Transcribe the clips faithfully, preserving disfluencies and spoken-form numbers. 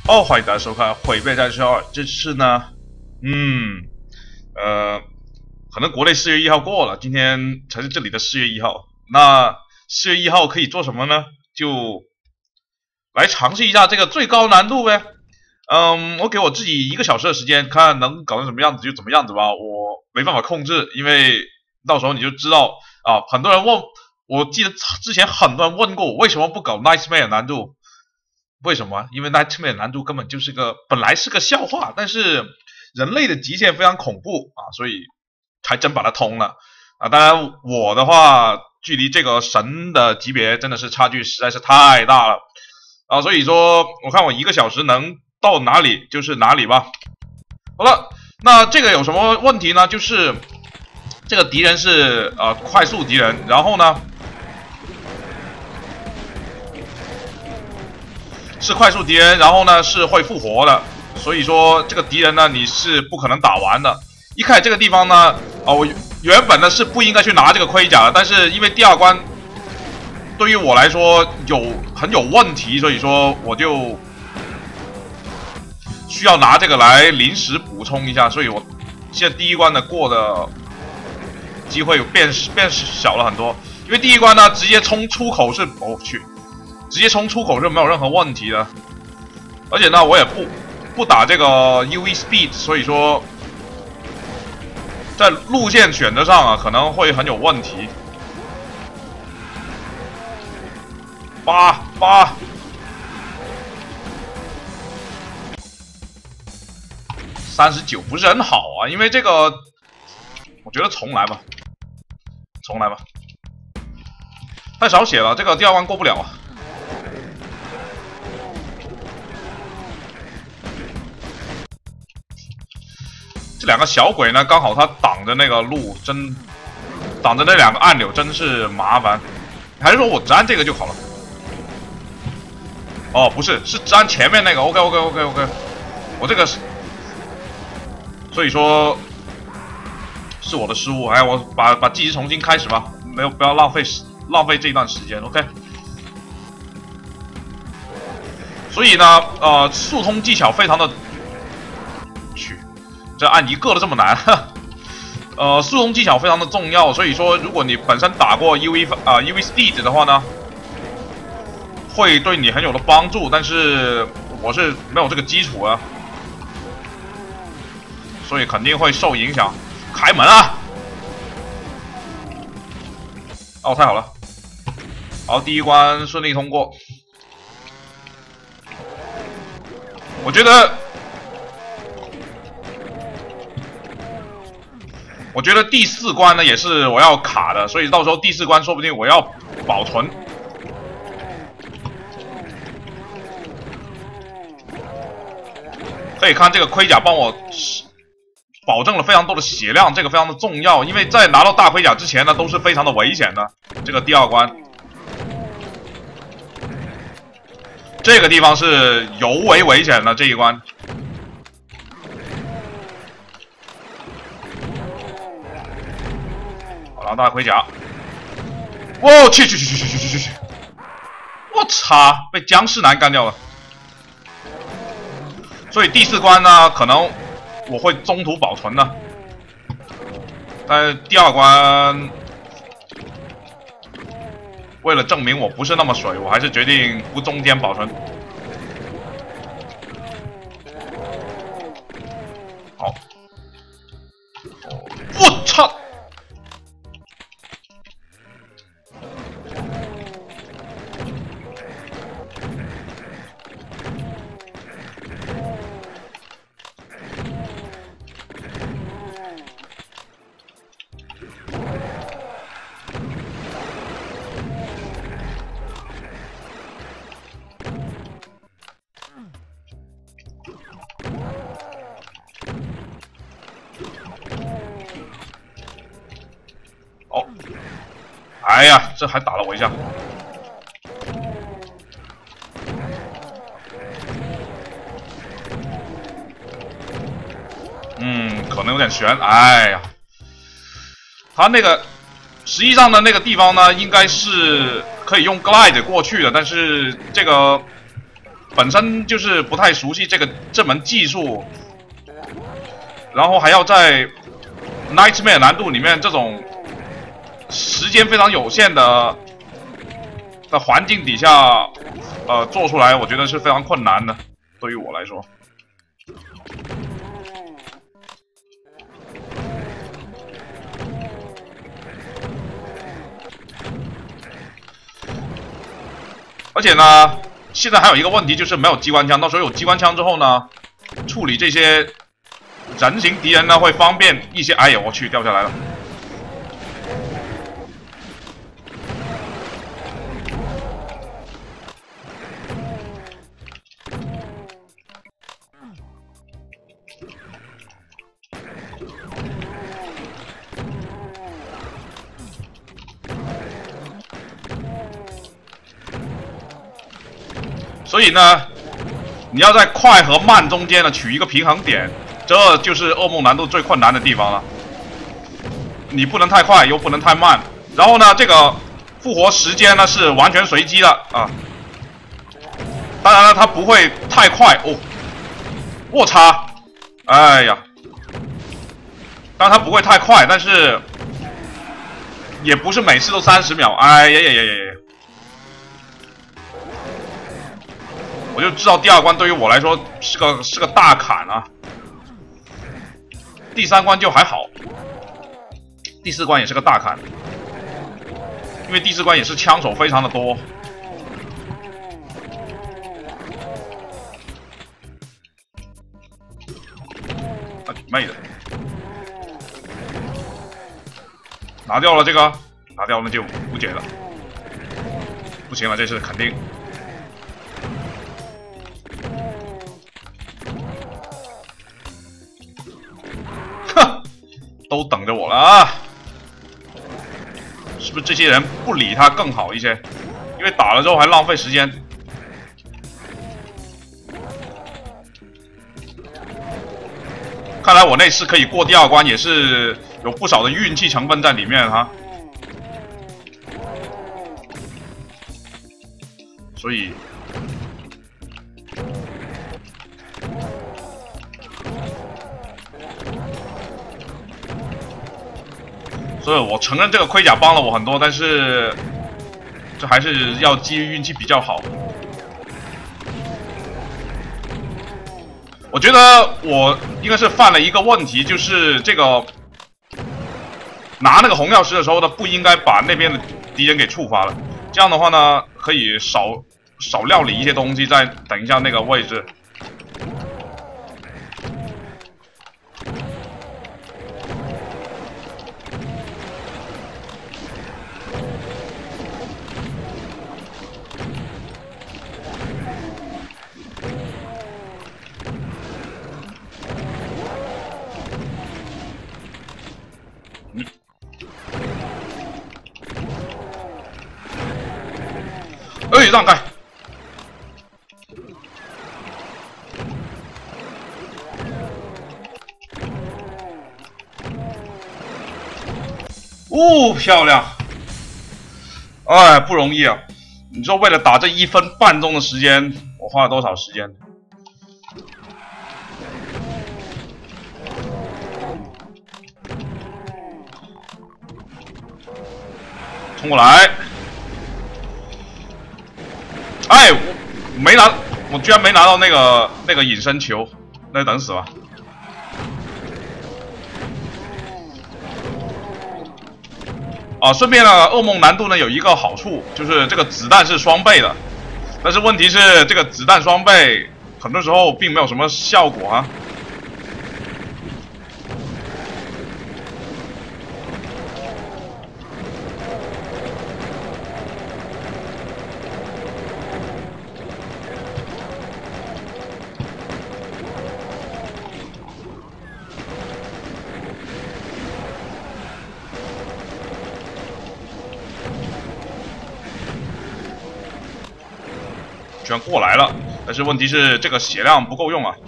哦，欢迎大家收看《毁灭战士二》。这次呢，嗯，呃，可能国内四月一号过了，今天才是这里的四月一号。那四月一号可以做什么呢？就来尝试一下这个最高难度呗。嗯，我给我自己一个小时的时间，看能搞成什么样子就怎么样子吧。我没办法控制，因为到时候你就知道啊。很多人问，我记得之前很多人问过我，为什么不搞 Nightmare 难度？为什么？因为 Nightmare 难度根本就是个本来是个笑话，但是人类的极限非常恐怖啊，所以还真把它通了啊。当然我的话，距离这个神的级别真的是差距实在是太大了啊，所以说我看我一个小时能到哪里就是哪里吧。好了，那这个有什么问题呢？就是这个敌人是呃快速敌人，然后呢？是快速敌人，然后呢是会复活的，所以说这个敌人呢你是不可能打完的。一开始这个地方呢，啊、哦、我原本呢是不应该去拿这个盔甲的，但是因为第二关对于我来说有很有问题，所以说我就需要拿这个来临时补充一下，所以我现在第一关呢过的机会变变小了很多，因为第一关呢直接冲出口是我、哦、去。直接冲出口是没有任何问题的，而且呢，我也不不打这个 U V Speed， 所以说在路线选择上啊可能会很有问题。八八，三十九不是很好啊，因为这个我觉得重来吧，重来吧，太少血了，这个第二关过不了啊。这两个小鬼呢，刚好他挡着那个路，真挡着那两个按钮，真是麻烦。还是说我只按这个就好了？哦，不是，是只按前面那个。OK OK OK OK， 我这个是，所以说是我的失误。哎，我把把计时重新开始吧，没有不要浪费浪费这段时间。OK。所以呢，呃，速通技巧非常的。这按一个都这么难，呃，速通技巧非常的重要，所以说如果你本身打过 U V 啊、呃、U V Speed 的话呢，会对你很有的帮助。但是我是没有这个基础啊，所以肯定会受影响。开门啊！哦，太好了，好，第一关顺利通过。我觉得。我觉得第四关呢也是我要卡的，所以到时候第四关说不定我要保存。可以看这个盔甲帮我保证了非常多的血量，这个非常的重要，因为在拿到大盔甲之前呢都是非常的危险的。这个第二关，这个地方是尤为危险的这一关。拿大盔甲，我去去去去去去去去！我操，被僵尸男干掉了。所以第四关呢，可能我会中途保存的，但第二关为了证明我不是那么水，我还是决定不中间保存。好，我操！哦，哎呀，这还打了我一下。嗯，可能有点悬。哎呀，他那个实际上的那个地方呢，应该是可以用 glide 过去的，但是这个本身就是不太熟悉这个这门技术，然后还要在 Nightmare 难度里面这种时间非常有限的的环境底下，呃，做出来，我觉得是非常困难的，对于我来说。而且呢，现在还有一个问题就是没有机关枪，到时候有机关枪之后呢，处理这些人形敌人呢会方便一些。哎呀，我去，掉下来了。所以呢，你要在快和慢中间呢取一个平衡点，这就是噩梦难度最困难的地方了。你不能太快，又不能太慢。然后呢，这个复活时间呢是完全随机的啊。当然了，它不会太快哦。我擦！哎呀，当然它不会太快，但是也不是每次都三十秒。哎呀呀呀呀呀！我就知道第二关对于我来说是个是个大坎啊，第三关就还好，第四关也是个大坎，因为第四关也是枪手非常的多。啊你妹的！拿掉了这个，拿掉了就无解了，不行了，这次肯定。都等着我了啊！是不是这些人不理他更好一些？因为打了之后还浪费时间。看来我那次可以过第二关，也是有不少的运气成分在里面哈。所以。所以我承认这个盔甲帮了我很多，但是这还是要基于运气比较好。我觉得我应该是犯了一个问题，就是这个拿那个红曜石的时候呢，不应该把那边的敌人给触发了。这样的话呢，可以少少料理一些东西，再等一下那个位置。哎，让开！哦，漂亮！哎，不容易啊！你说为了打这一分半钟的时间，我花了多少时间？冲过来！哎，我没拿，我居然没拿到那个那个隐身球，那就等死吧。啊，顺便呢，噩梦难度呢有一个好处，就是这个子弹是双倍的，但是问题是这个子弹双倍，很多时候并没有什么效果啊。居然过来了，但是问题是这个血量不够用啊！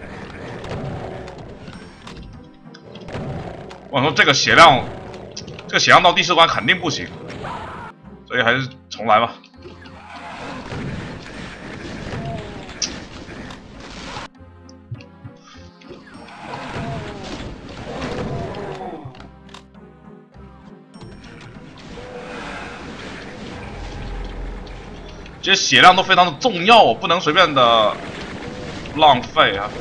我说这个血量，这这个血量到第四关肯定不行，所以还是重来吧。这些血量都非常的重要，我不能随便的浪费啊。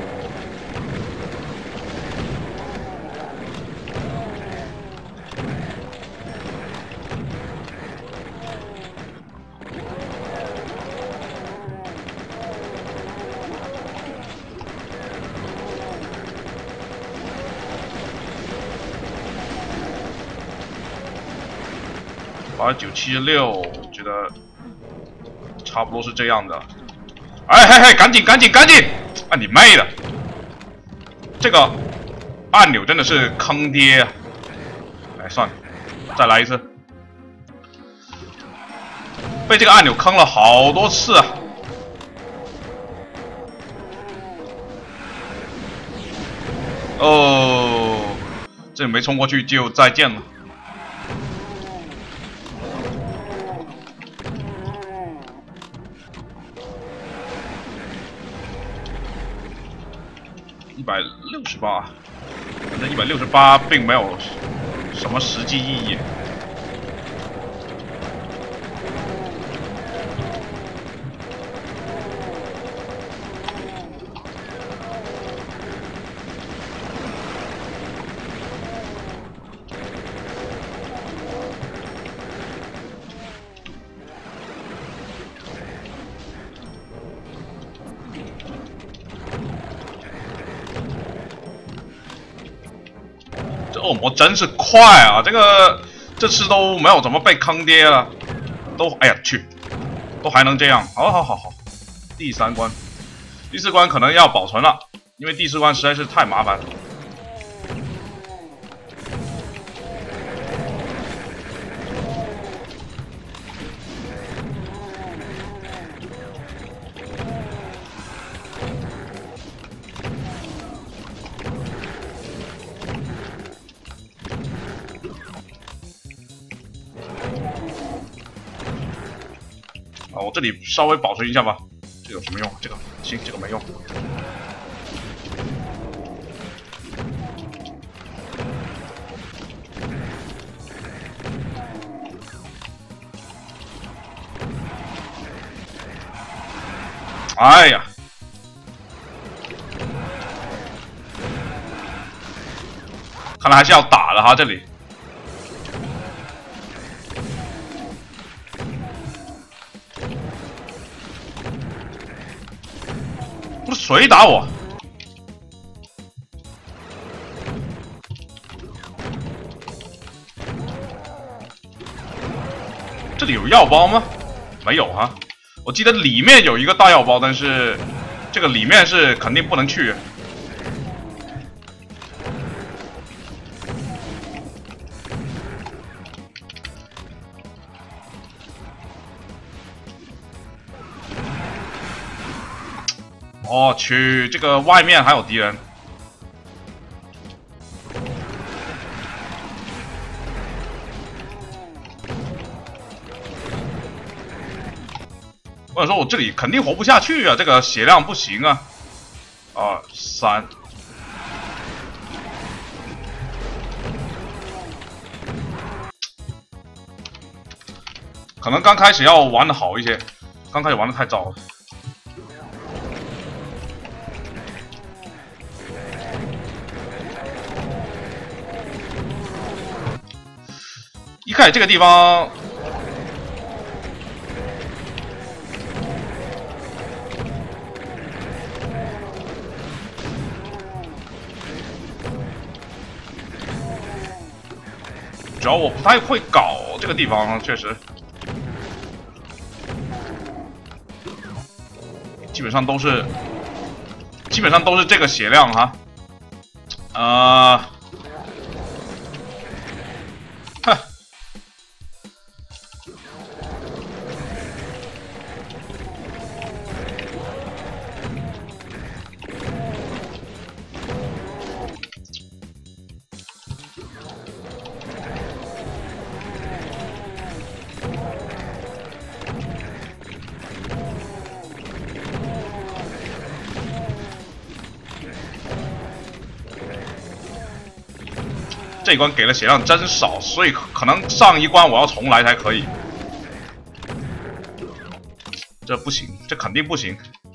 八九七六，我觉得差不多是这样的。哎嘿嘿，赶紧赶紧赶紧！啊你妹的！这个按钮真的是坑爹啊！哎，算了，再来一次。被这个按钮坑了好多次啊！哦，这没冲过去就再见了。 一百六十八，反正一百六十八并没有什么实际意义。这恶魔真是快啊！这个这次都没有怎么被坑爹了，都哎呀去，都还能这样，好好好好。第三关，第四关可能要保存了，因为第四关实在是太麻烦了。啊，我这里稍微保存一下吧。这有什么用？这个行，这个没用。哎呀！看来还是要打的哈，这里。 不是谁打我？这里有药包吗？没有哈，我记得里面有一个大药包，但是这个里面是肯定不能去。我去，这个外面还有敌人。我想说，我这里肯定活不下去啊，这个血量不行啊。二三，可能刚开始要玩的好一些，刚开始玩的太糟了。 一开始这个地方，主要我不太会搞这个地方，确实，基本上都是，基本上都是这个血量哈，呃。 这一关给的血量真少，所以可能上一关我要重来才可以。这不行，这肯定不行。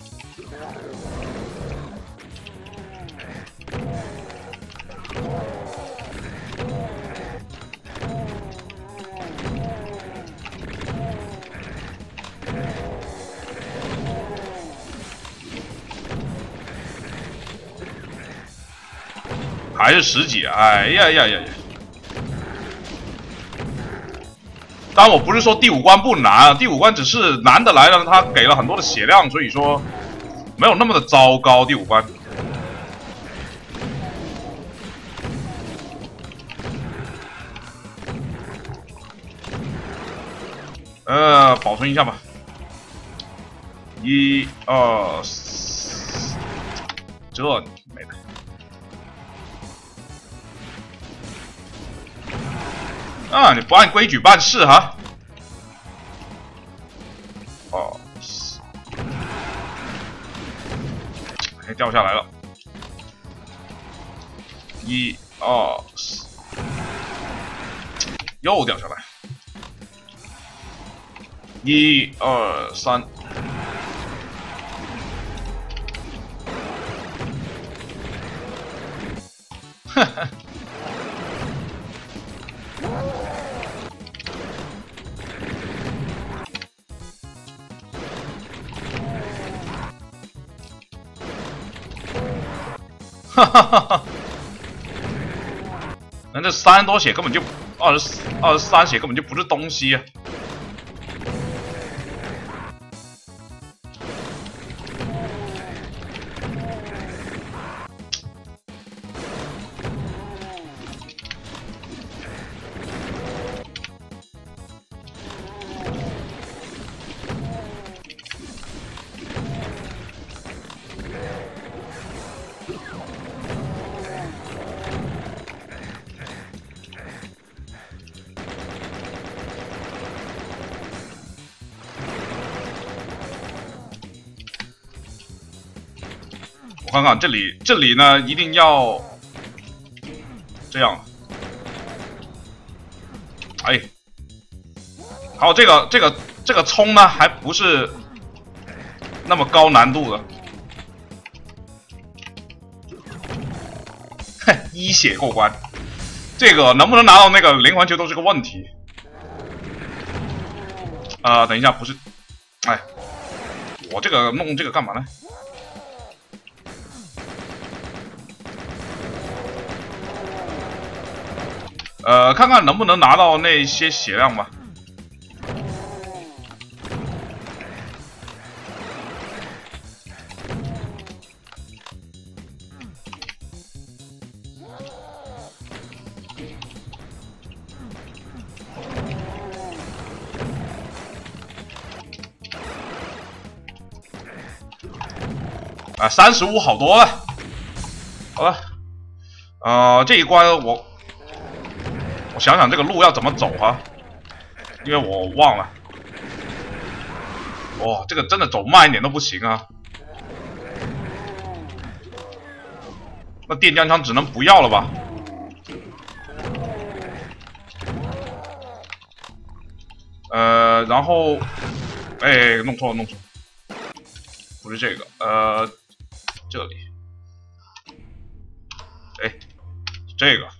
还是十几，哎呀呀呀呀！当然，我不是说第五关不难，第五关只是难的来了，他给了很多的血量，所以说没有那么的糟糕。第五关，呃，保存一下吧。一、二、四，这没了。啊！你不按规矩办事哈！哦，还掉下来了。一、二、四，又掉下来。一、二、三。哈哈。哈哈哈哈！那这三多血根本就二十二十三血根本就不是东西啊！我看看这里，这里呢一定要这样。哎，好，这个这个这个冲呢，还不是那么高难度的。哼，一血过关，这个能不能拿到那个连环球都是个问题。啊、呃，等一下，不是，哎，我这个弄这个干嘛呢？呃，看看能不能拿到那些血量吧。啊，三十五好多了。好了，呃，这一关我。我想想这个路要怎么走哈，因为我忘了。哦，这个真的走慢一点都不行啊。那电浆枪只能不要了吧？呃，然后，哎，弄错了，弄错了，不是这个，呃，这里，哎，这个。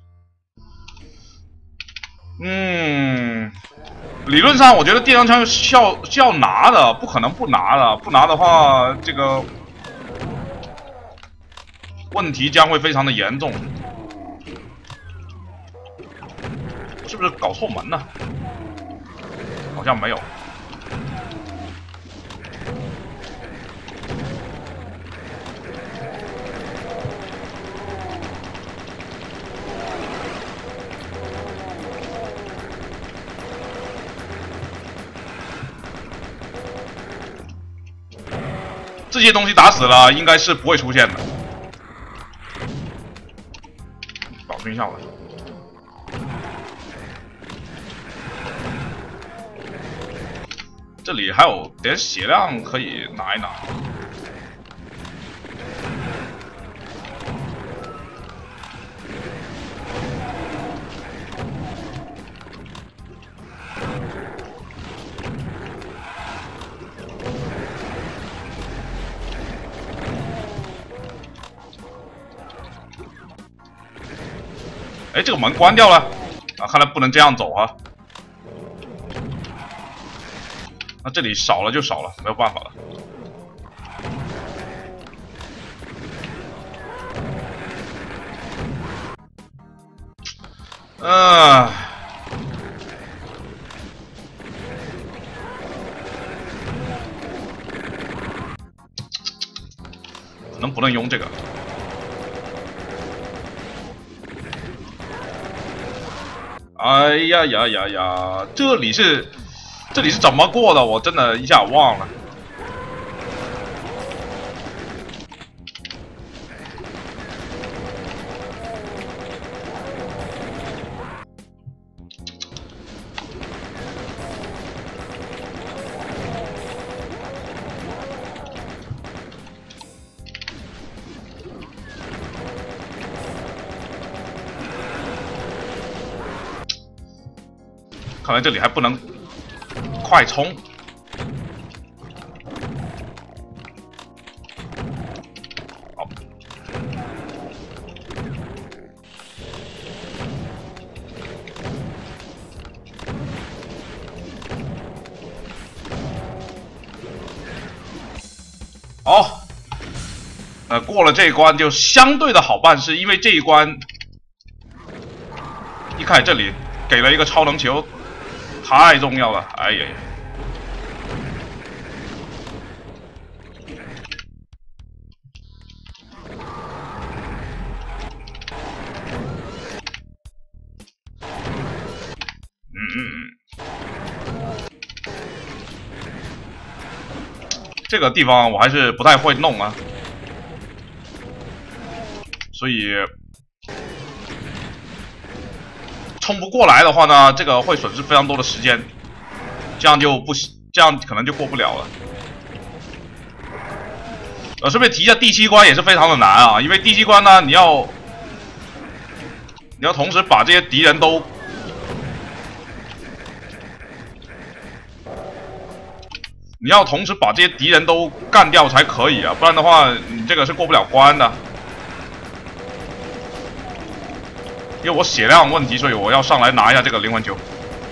嗯，理论上我觉得电浆枪是要是要拿的，不可能不拿的。不拿的话，这个问题将会非常的严重。我是不是搞错门了？好像没有。这些东西打死了，应该是不会出现的。保存一下吧。这里还有点血量可以拿一拿。 这个门关掉了啊，看来不能这样走啊。那这里少了就少了，没有办法了。啊。 能不能用这个？哎呀呀呀呀！这里是这里是怎么过的？我真的一下忘了。看来这里还不能快冲。好，好，呃，过了这一关就相对的好办，是因为这一关一开始这里给了一个超能球。 太重要了！哎呀呀！嗯嗯嗯，这个地方我还是不太会弄啊，所以冲不过来的话呢，这个会损失非常多的时间，这样就不这样可能就过不了了。呃，顺便提一下，第七关也是非常的难啊，因为第七关呢，你要你要同时把这些敌人都你要同时把这些敌人都干掉才可以啊，不然的话，你这个是过不了关的。 因为我血量问题，所以我要上来拿一下这个灵魂球。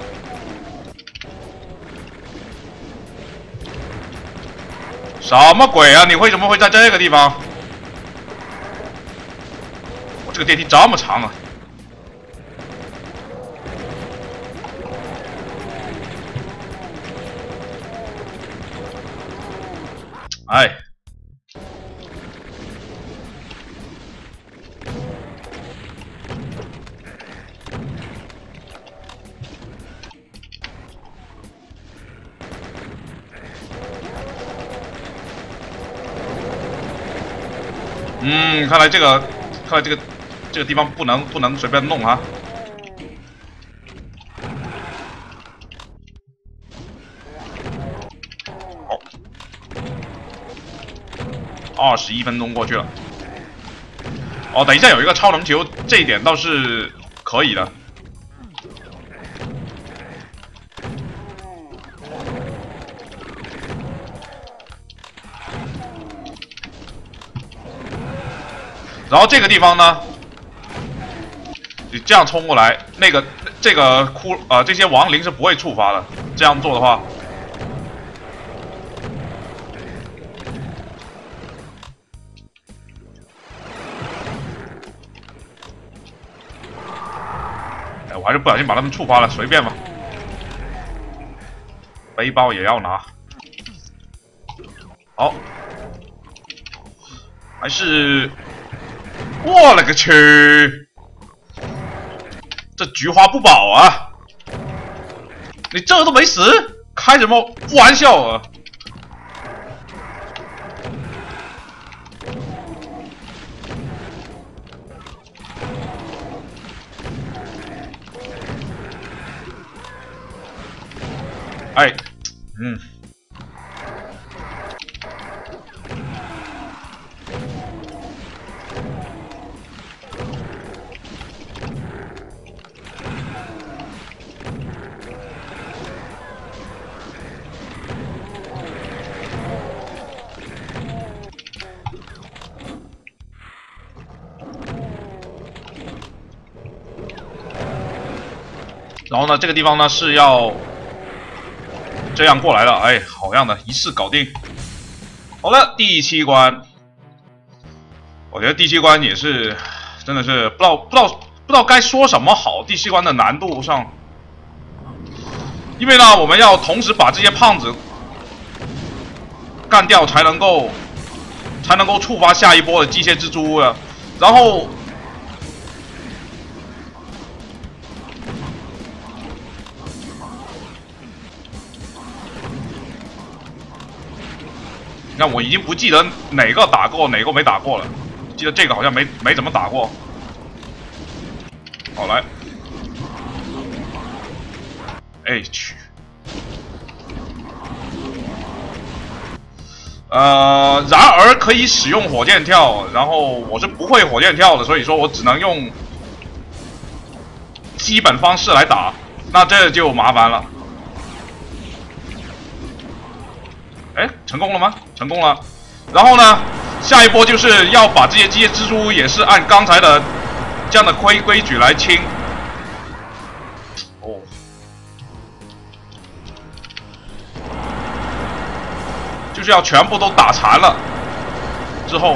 什么鬼啊！你为什么会在这个地方？我这个电梯这么长啊！哎。 嗯，看来这个，看来这个这个地方不能不能随便弄啊。好，二十一分钟过去了。哦，等一下有一个超能球，这一点倒是可以的。然后这个地方呢，你这样冲过来，那个这个骷呃这些亡灵是不会触发的。这样做的话，哎，我还是不小心把他们触发了，随便吧。背包也要拿，好，还是。 我勒个去！这菊花不保啊！你这都没死，开什么玩笑啊！哎，嗯。 然后呢，这个地方呢是要这样过来了，哎，好样的，一次搞定。好了，第七关，我觉得第七关也是真的是不知道不知道不知道该说什么好。第七关的难度上，因为呢，我们要同时把这些胖子干掉，才能够才能够触发下一波的机械蜘蛛啊，然后。 那我已经不记得哪个打过，哪个没打过了。记得这个好像没没怎么打过。好来，哎去，呃，然而可以使用火箭跳，然后我是不会火箭跳的，所以说我只能用基本方式来打，那这就麻烦了。 哎，成功了吗？成功了。然后呢，下一波就是要把这些机械蜘蛛也是按刚才的这样的规规矩来清。哦，就是要全部都打残了之后。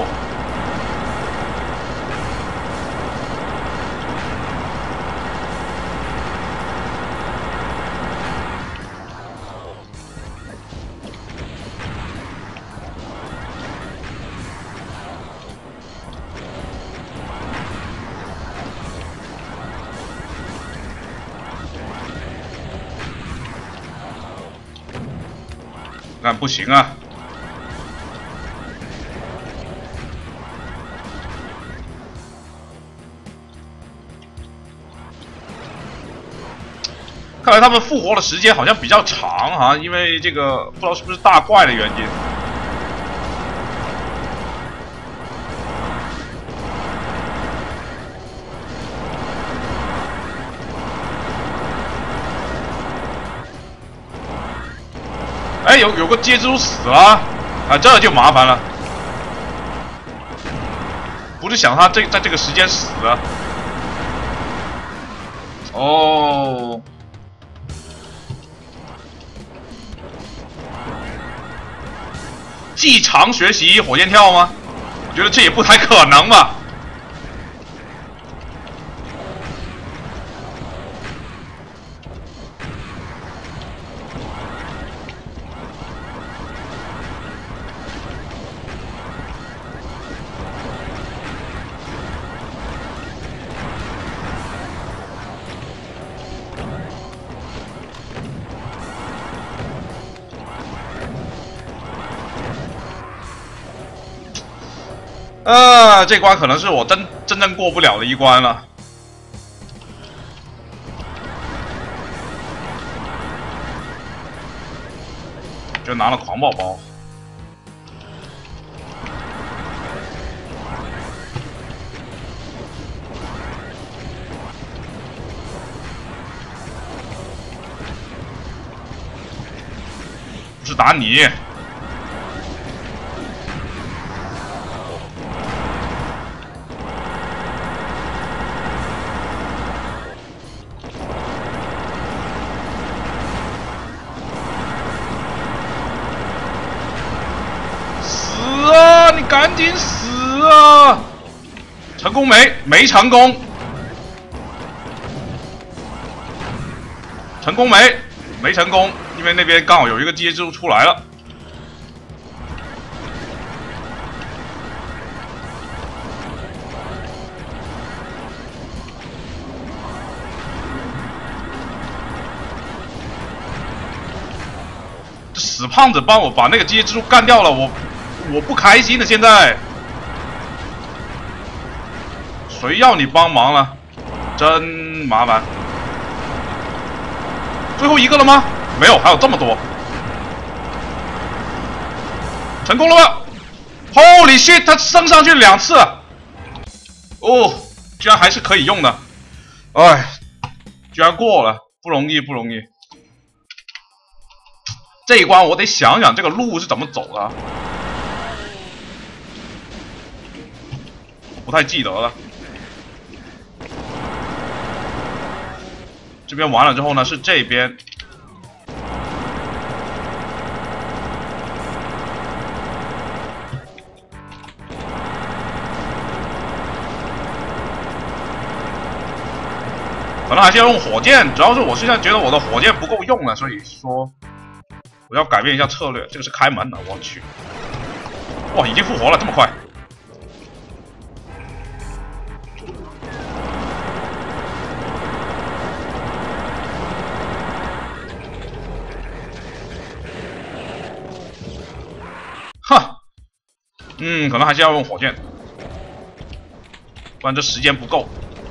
但不行啊！看来他们复活的时间好像比较长啊，因为这个不知道是不是大怪的原因。哎，有有个接蜘蛛死了啊，这就麻烦了。不是想他这在这个时间死了。哦。既常学习火箭跳吗？我觉得这也不太可能吧。 呃，这关可能是我真真正过不了的一关了。就拿了狂暴包。不是打你。 赶紧死啊！成功没？没成功。成功没？没成功，因为那边刚好有一个机械蜘蛛出来了。这死胖子帮我把那个机械蜘蛛干掉了，我。 我不开心的，现在谁要你帮忙了？真麻烦。最后一个了吗？没有，还有这么多。成功了吗 ？Holy shit！ 他升上去两次，哦，居然还是可以用的。哎，居然过了，不容易，不容易。这一关我得想想这个路是怎么走的。 不太记得了。 这边完了之后呢，是这边。可能还是要用火箭，主要是我现在觉得我的火箭不够用了，所以说我要改变一下策略。这个是开门的，我去，哇，已经复活了，这么快！哈，嗯，可能还是要用火箭，不然这时间不够。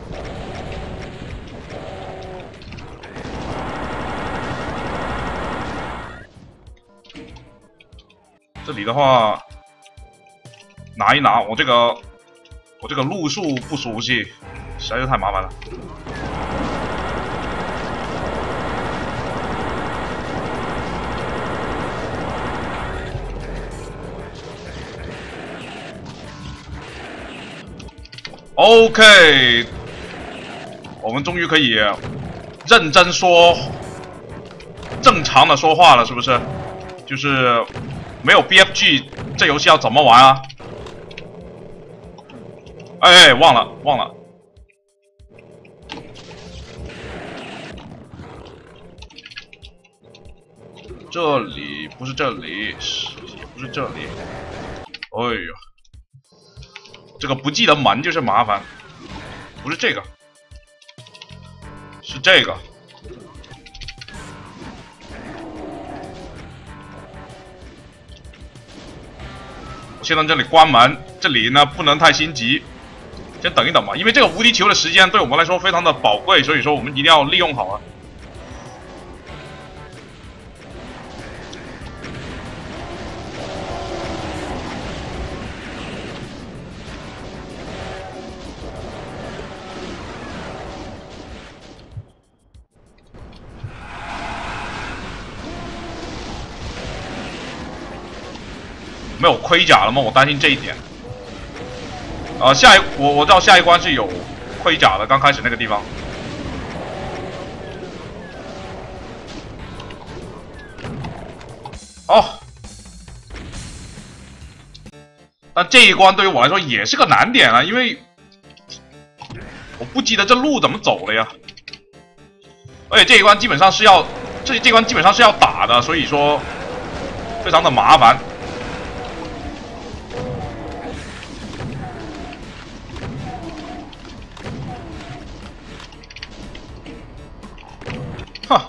这里的话，拿一拿，我这个我这个路数不熟悉，实在是太麻烦了。OK， 我们终于可以认真说、正常的说话了，是不是？就是。 没有 B F G， 这游戏要怎么玩啊？哎，忘了忘了。这里不是这里，也不是这里。哎呀，这个不记得门就是麻烦。不是这个，是这个。 先在这里关门，这里呢不能太心急，先等一等吧，因为这个无敌球的时间对我们来说非常的宝贵，所以说我们一定要利用好啊。没有盔甲了吗？我担心这一点。呃，下一我我知道下一关是有盔甲的，刚开始那个地方。哦，那这一关对于我来说也是个难点啊，因为我不记得这路怎么走了呀。而且这一关基本上是要这这关基本上是要打的，所以说非常的麻烦。 哈，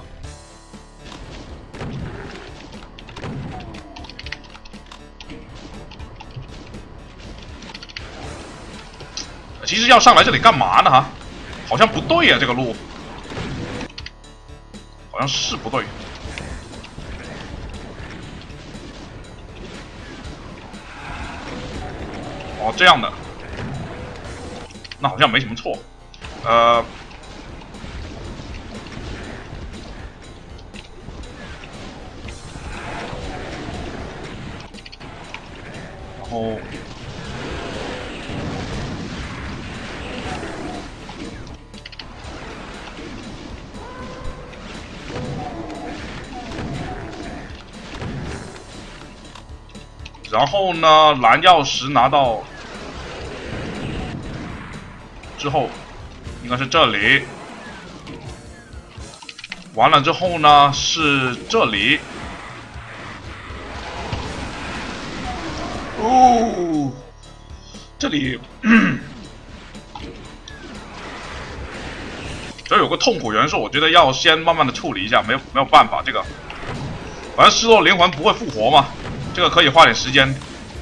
其实要上来这里干嘛呢？哈，好像不对呀、啊，这个路好像是不对。哦，这样的，那好像没什么错。呃。 然后，然后呢，蓝曜石拿到之后，应该是这里。完了之后呢，是这里。 哦，这里，这有个痛苦元素，我觉得要先慢慢的处理一下，没有没有办法，这个，反正失落灵魂不会复活嘛，这个可以花点时间。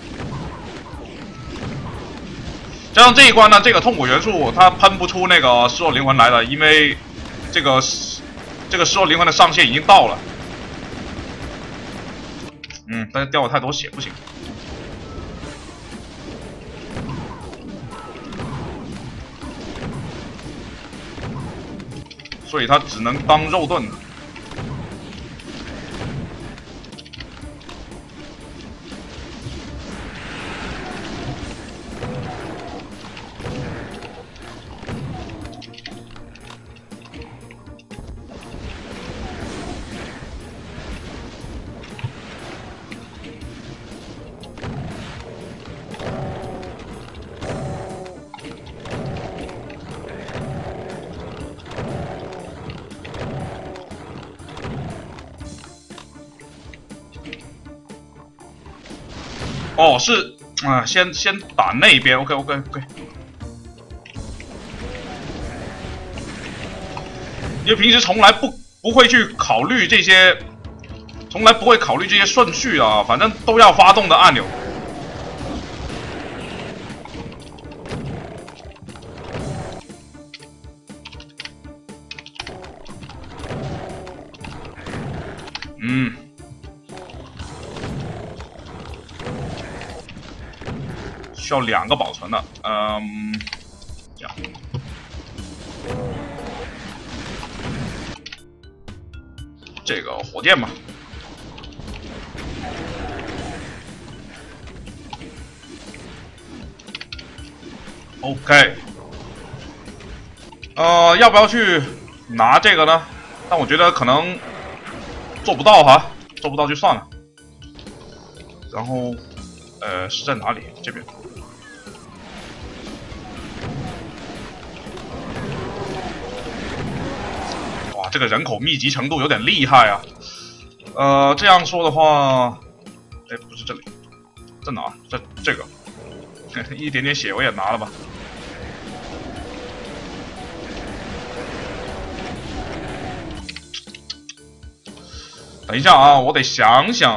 加上这一关呢，这个痛苦元素它喷不出那个失落灵魂来了，因为这个这个失落灵魂的上限已经到了。嗯，但是掉了太多血不行。 所以它只能当肉盾。 哦，是啊，先先打那边 ，OK OK OK。因为平时从来不不会去考虑这些，从来不会考虑这些顺序啊，反正都要发动的按钮。嗯。 需要两个保存的，嗯，这样，这个火箭吧 ，OK， 呃，要不要去拿这个呢？但我觉得可能做不到哈，做不到就算了。然后，呃，是在哪里？这边。 这个人口密集程度有点厉害啊，呃，这样说的话，哎，不是这里，在哪？在这个，一点点血我也拿了吧。等一下啊，我得想想。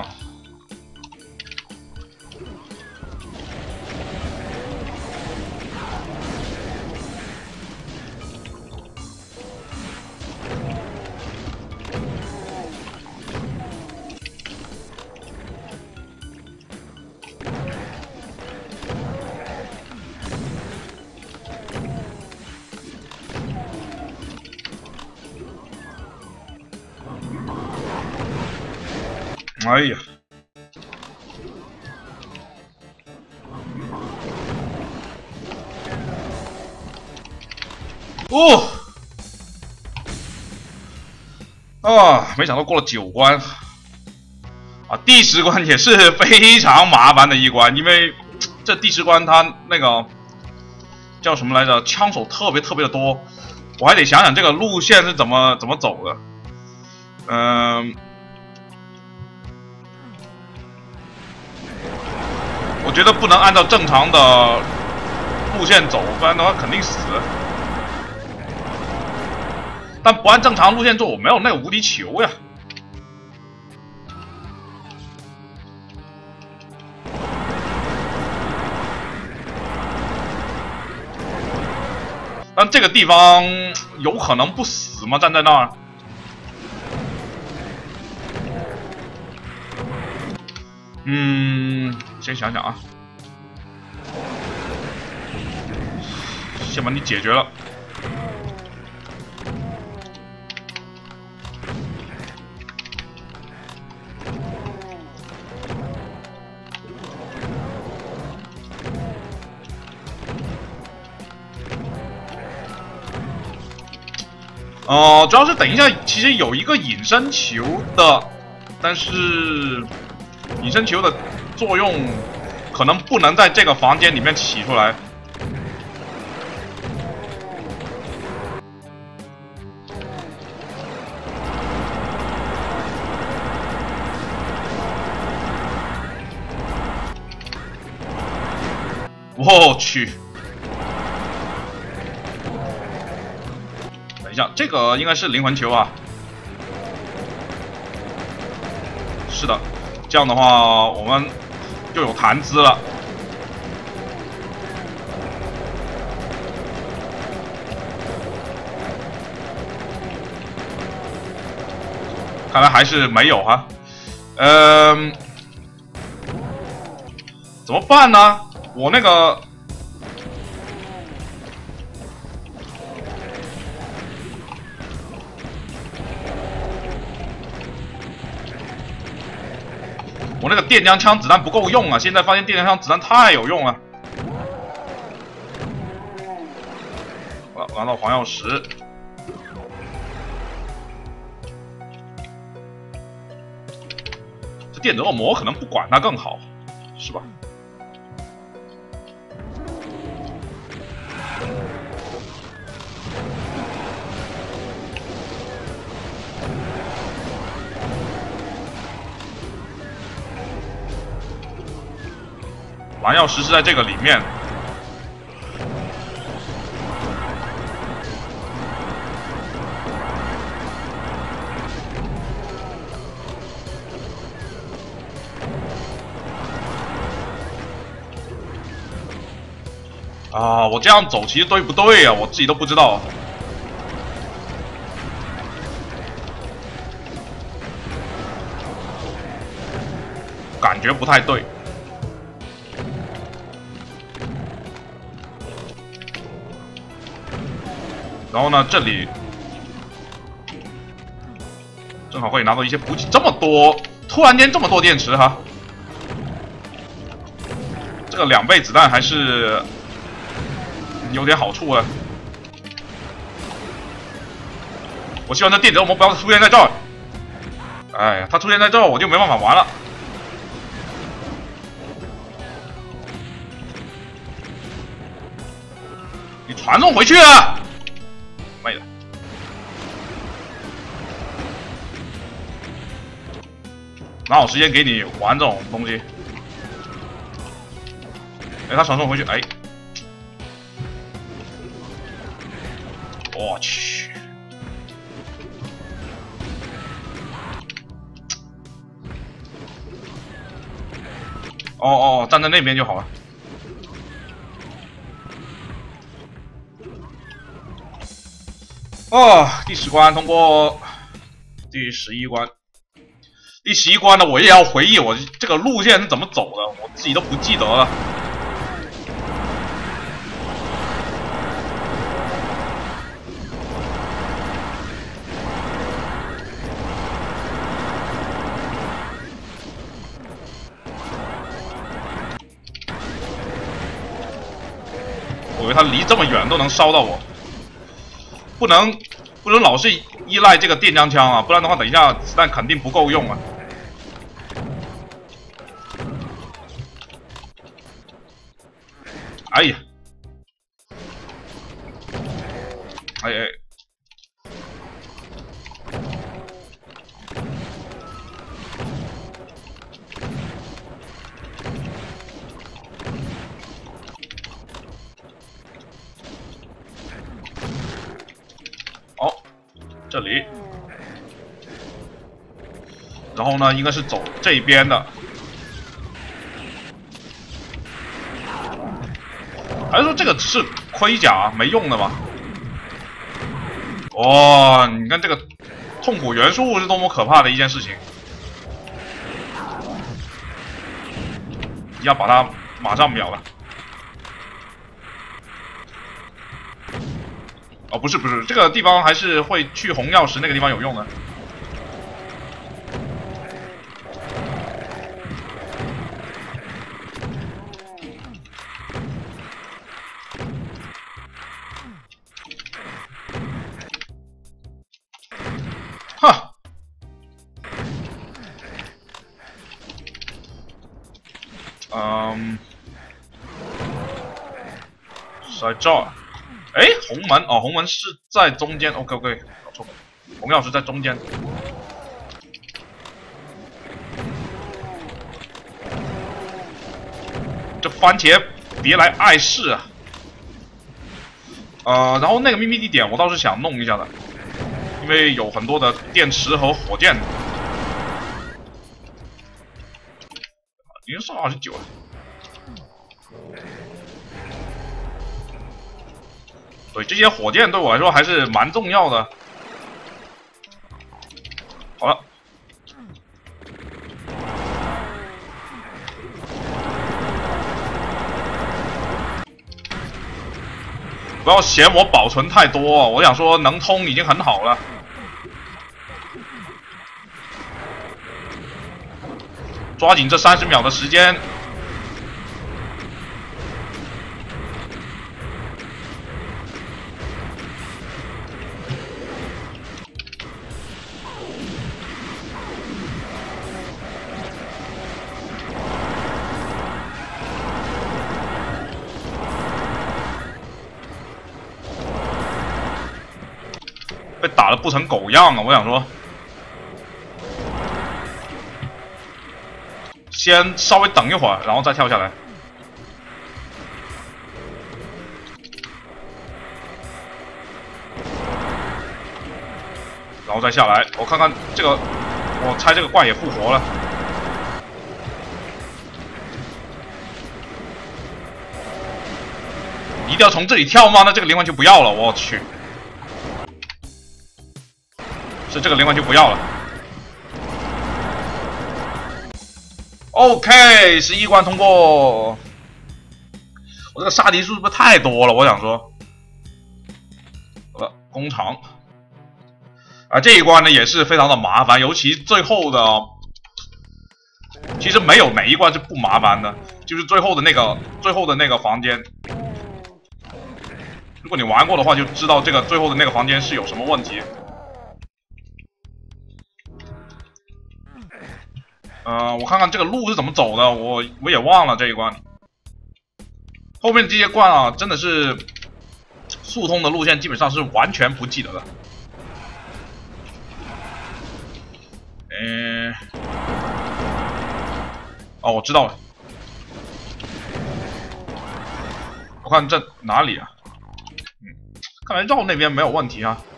哎呀！哦，啊，没想到过了九关，啊，第十关也是非常麻烦的一关，因为这第十关它那个叫什么来着，枪手特别特别的多，我还得想想这个路线是怎么怎么走的，嗯、呃。 我觉得不能按照正常的路线走，不然的话肯定死。但不按正常路线做，我没有那个无敌球呀。但这个地方有可能不死吗？站在那儿。嗯。 先想想啊，先把你解决了。哦、呃，主要是等一下，其实有一个隐身球的，但是隐身球的。 作用可能不能在这个房间里面起出来。我去！等一下，这个应该是灵魂球啊。是的，这样的话我们。 就有谈资了。看来还是没有哈。嗯、呃，怎么办呢？我那个。 我那个电浆枪子弹不够用啊！现在发现电浆枪子弹太有用了。我拿到黄药石，这电子恶魔可能不管它更好，是吧？ 蓝曜石是在这个里面。啊，我这样走其实对不对啊？我自己都不知道。感觉不太对。然后呢，这里正好可以拿到一些补给，这么多，突然间这么多电池哈。这个两倍子弹还是有点好处啊。我希望这电子恶魔不要出现在这儿。哎呀，他出现在这儿，我就没办法玩了。你传送回去啊！妹的！哪有时间给你玩这种东西？哎，他传送回去，哎，我去！哦哦，站在那边就好了。哦，第十关通过，第十一关，第十一关呢，我也要回忆我这个路线是怎么走的，我自己都不记得了。我以为他离这么远都能烧到我。不能不能老是依赖这个电浆枪啊，不然的话，等一下子弹肯定不够用啊。哎呀，哎哎，哦，这里，然后呢，应该是走这边的。还是说这个只是盔甲没用的吗？哇、哦，你看这个痛苦元素是多么可怕的一件事情！要把它马上秒了。哦，不是不是，这个地方还是会去红曜石那个地方有用的。哈，嗯，是在这儿。哎，红门哦，红门是在中间。OK OK， 搞错了，红曜石在中间。这番茄别来碍事啊！呃，然后那个秘密地点我倒是想弄一下的。因为有很多的电池和火箭，已经上二十九了。对，这些火箭对我来说还是蛮重要的。好了，不要嫌我保存太多，我想说能通已经很好了。抓紧这三十秒的时间。被打得不成狗样啊！我想说。先稍微等一会儿，然后再跳下来。 后再下来。我看看这个，我猜这个怪也复活了。一定要从这里跳吗？那这个连环球不要了，我去。是这个连环球不要了。OK， 十一关通过。我这个杀敌数是不是太多了？我想说，好了，工厂。啊，这一关呢也是非常的麻烦，尤其最后的，其实没有哪一关是不麻烦的，就是最后的那个最后的那个房间。如果你玩过的话，就知道这个最后的那个房间是有什么问题。呃，我看看这个路是怎么走的，我我也忘了这一关。后面这些关啊，真的是速通的路线，基本上是完全不记得的。嗯，哦，我知道了。我看这哪里啊？嗯，看来绕那边没有问题啊。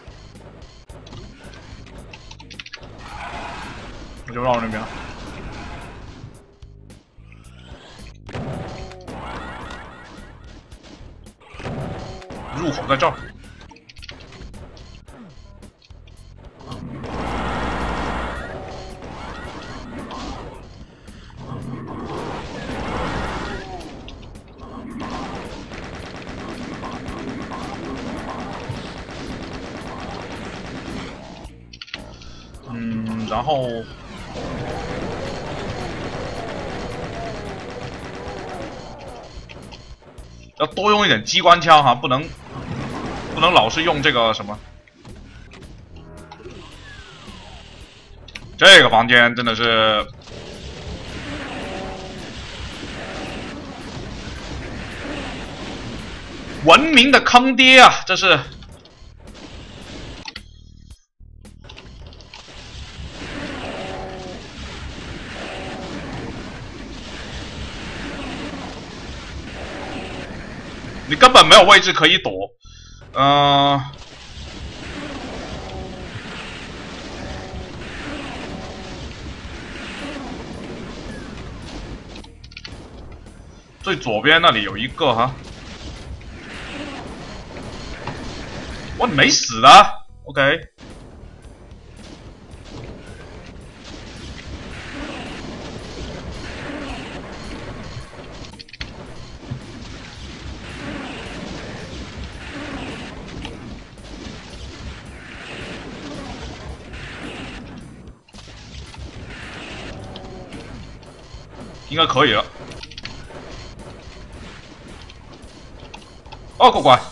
我就绕那边。入口在这儿。嗯，然后要多用一点机关枪哈，不能不能老是用这个什么。这个房间真的是文明的坑爹啊！这是。你根本没有位置可以躲，嗯、呃，最左边那里有一个哈，哇，你没死的 ，OK。应该可以了。哦，过关。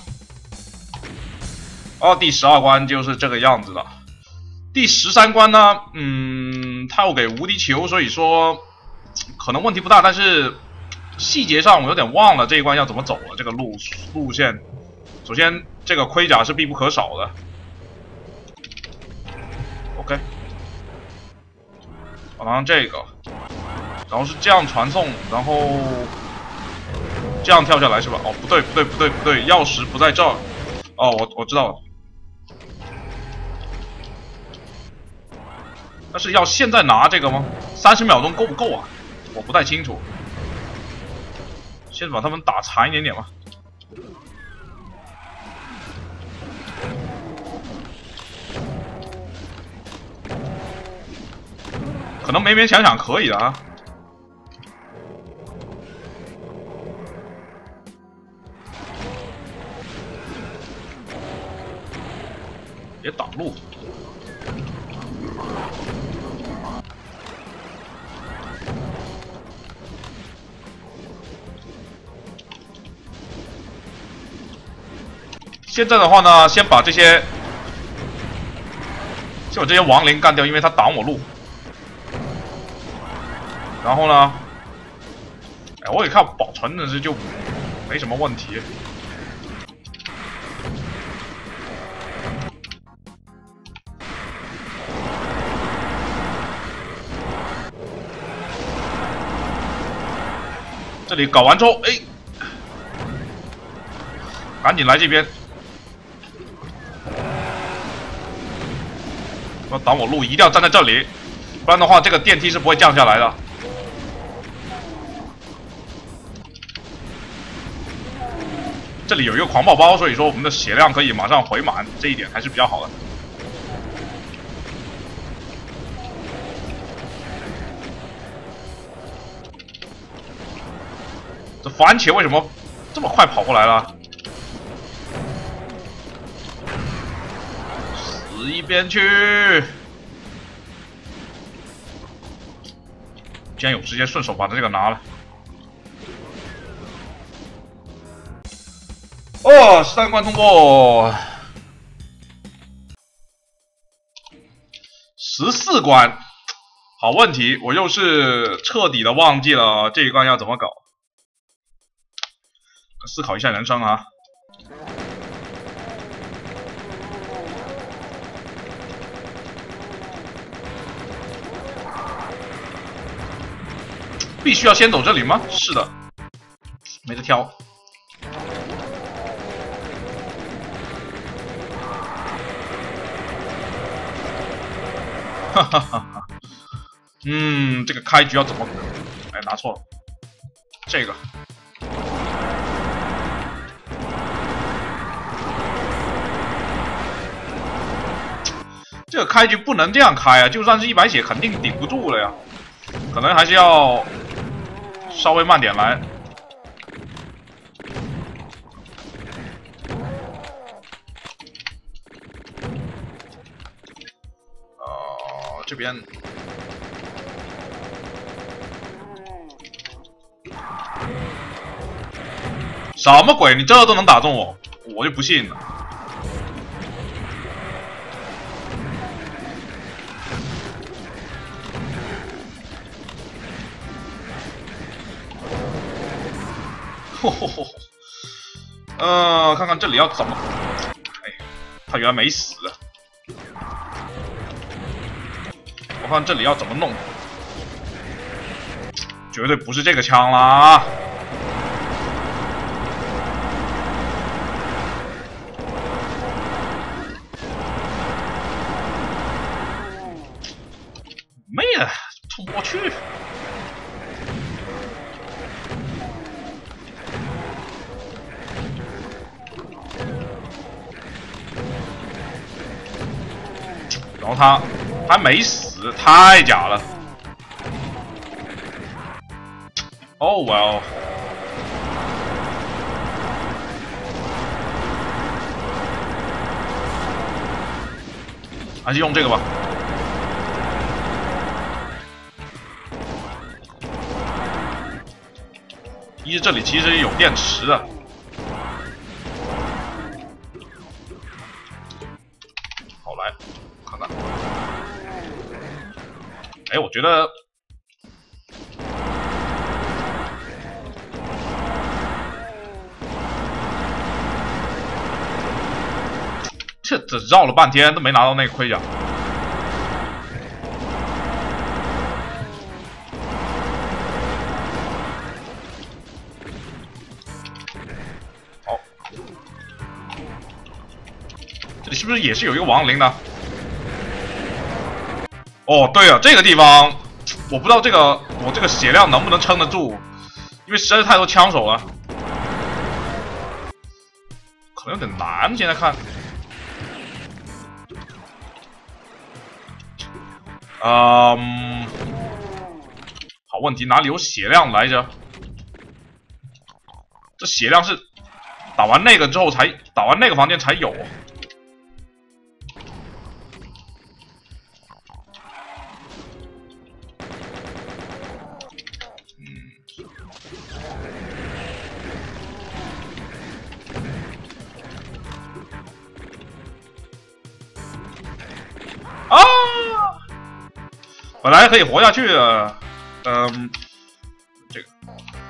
哦，第十二关就是这个样子了。第十三关呢，嗯，他要给无敌球，所以说可能问题不大，但是细节上我有点忘了这一关要怎么走了。这个路路线，首先这个盔甲是必不可少的。OK， 好像这个。然后是这样传送，然后这样跳下来是吧？哦，不对，不对，不对，不对，钥匙不在这儿。哦，我我知道了。但是要现在拿这个吗？三十秒钟够不够啊？我不太清楚。先把他们打残一点点吧。可能勉勉强强可以的啊。别挡路！现在的话呢，先把这些，先把这些亡灵干掉，因为他挡我路。然后呢，哎，我也看保存的是就没什么问题。这里搞完之后，哎，赶紧来这边。 要挡我路，一定要站在这里，不然的话，这个电梯是不会降下来的。这里有一个狂暴包，所以说我们的血量可以马上回满，这一点还是比较好的。这番茄为什么这么快跑过来了？死一边去！竟然有直接顺手把这个拿了。哦，三关通过，十四关，好问题，我又是彻底的忘记了这一关要怎么搞。思考一下人生啊。必须要先走这里吗？是的，没得挑。哈哈哈哈，嗯，这个开局要怎么？哎，拿错了，这个。这个开局不能这样开啊！就算是一百血，肯定顶不住了呀。可能还是要稍微慢点来。呃，这边什么鬼？你这都能打中我，我就不信了。吼吼吼！呃，看看这里要怎么……哎，他原来没死。我看这里要怎么弄，绝对不是这个枪啦！妹的，冲不过去！然后他还没死，太假了。Oh well， 还是用这个吧。一这里其实有电池的。好，来看看。哎，我觉得这这绕了半天都没拿到那个盔甲。好，这里是不是也是有一个亡灵呢？哦，对了，这个地方我不知道这个我这个血量能不能撑得住，因为实在是太多枪手了，可能有点难。现在看，嗯，好问题，哪里有血量来着？这血量是打完那个之后才打完那个房间才有。啊！本来可以活下去的，嗯，这个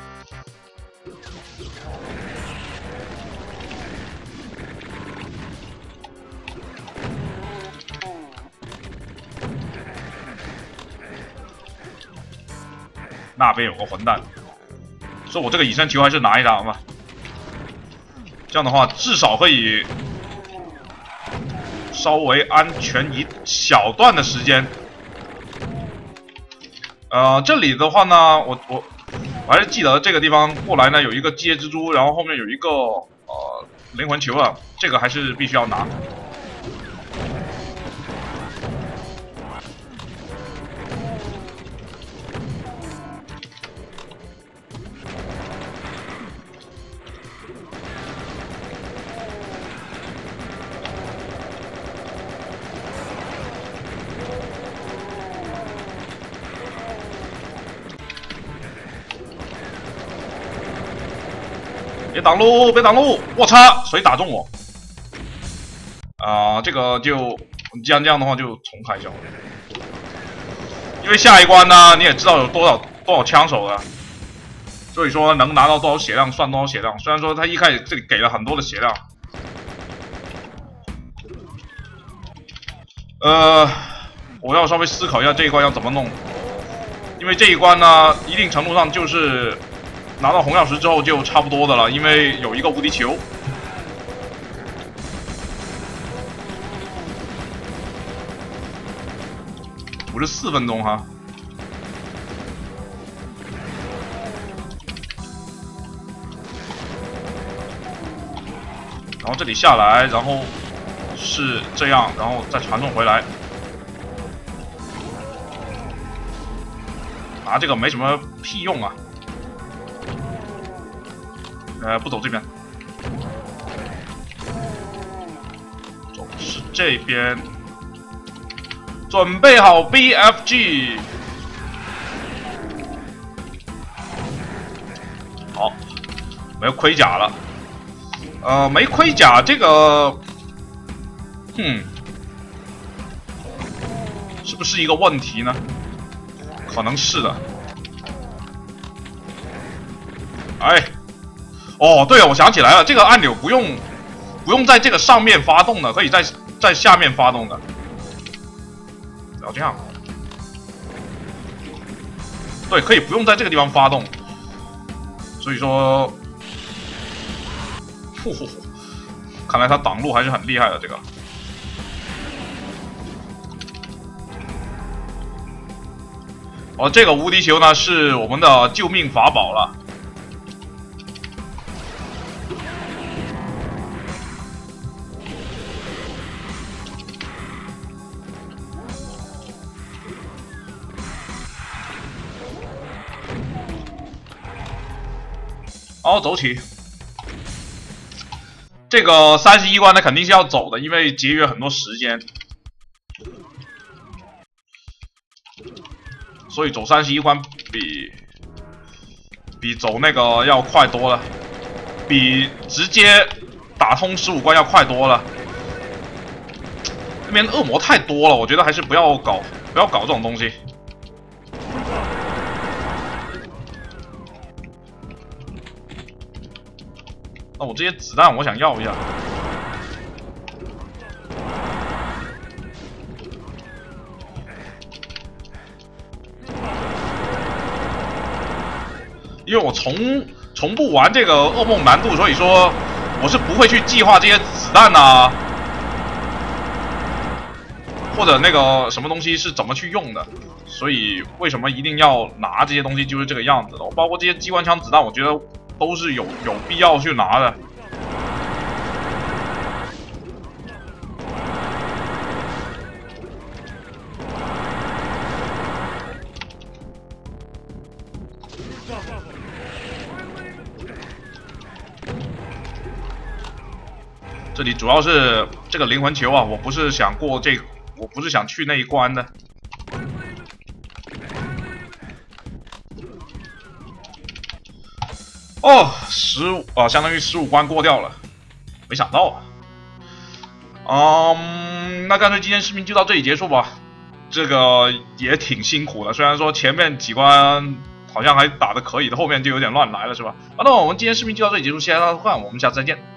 那边有个混蛋，说我这个以身球还是拿一打吧，这样的话至少可以。 稍微安全一小段的时间。呃，这里的话呢，我我我还是记得这个地方过来呢有一个机械蜘蛛，然后后面有一个呃灵魂球啊，这个还是必须要拿。 别挡路！别挡路！我擦，谁打中我？啊、呃，这个就既然这样的话，就重开一下。因为下一关呢，你也知道有多少多少枪手了，所以说能拿到多少血量算多少血量。虽然说他一开始这里给了很多的血量，呃，我要稍微思考一下这一关要怎么弄，因为这一关呢，一定程度上就是。 拿到红曜石之后就差不多的了，因为有一个无敌球。五十四分钟哈。然后这里下来，然后是这样，然后再传送回来。啊，这个没什么屁用啊。 呃，不走这边，走是这边。准备好 B F G， 好，没有盔甲了。呃，没盔甲这个，哼，是不是一个问题呢？可能是的。哎。 哦，对了，我想起来了，这个按钮不用不用在这个上面发动的，可以在在下面发动的。要这样，对，可以不用在这个地方发动。所以说，呼呼呼，看来他挡路还是很厉害的。这个，哦，这个无敌球呢是我们的救命法宝了。 好，走起。这个三十一关呢，肯定是要走的，因为节约很多时间，所以走三十一关比比走那个要快多了，比直接打通十五关要快多了。那边恶魔太多了，我觉得还是不要搞，不要搞这种东西。 那我这些子弹我想要一下，因为我从从不玩这个噩梦难度，所以说我是不会去计划这些子弹啊，或者那个什么东西是怎么去用的。所以为什么一定要拿这些东西，就是这个样子的。包括这些机关枪子弹，我觉得。 都是有有必要去拿的。这里主要是这个灵魂球啊，我不是想过这，我不是想去那一关的。 哦，十五啊，相当于十五关过掉了，没想到啊。嗯，那干脆今天视频就到这里结束吧。这个也挺辛苦的，虽然说前面几关好像还打得可以的，后面就有点乱来了，是吧？好，那我们今天视频就到这里结束，谢谢大家观看，我们下次再见。